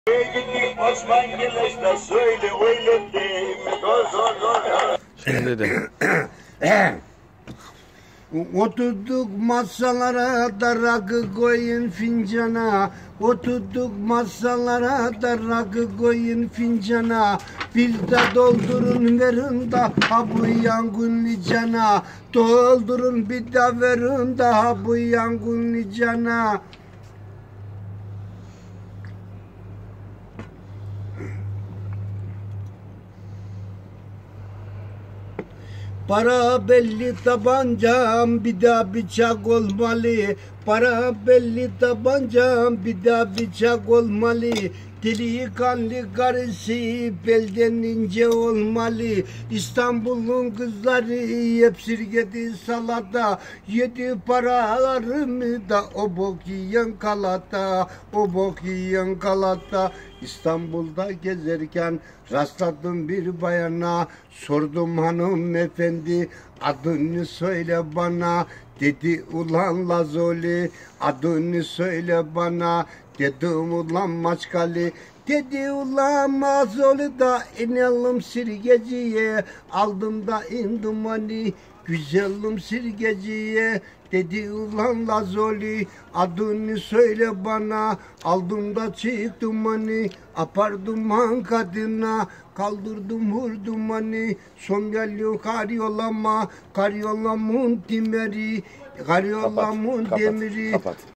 Gittik Osman Geleş'te söyle öyle değil mi? Dur. Şimdi de. Oturduk masalara da rakı koyun fincana. Oturduk masalara da rakı koyun fincana. Bir de doldurun verin daha bu yangınlı cana. Doldurun bir de verin daha bu yangınlı cana. Para belli tabancam bir daha bıçak olmalı. Para belli tabancam bir daha bıçak olmalı. Deli kanlı karısı belden ince olmalı. İstanbul'un kızları hep sirgedi salata. Yedi paralarımı da o bok yiyen kalata. O bok yiyen kalata. İstanbul'da gezerken rastladım bir bayana. Sordum hanımefendi adını söyle bana. Dedi ulan Lazoli adını söyle bana. Dedim ulan Maçkali. Dedi ulan Mazoli da inelim sirgeciye. Aldım da indim hani güzelim sirgeciye. Dedi ulan Lazoli adını söyle bana. Aldım da çıktım hani apardım han kadına. Kaldırdım vurdum hani son geliyor karyolamın timeri. Karyolamın demiri. Kapat.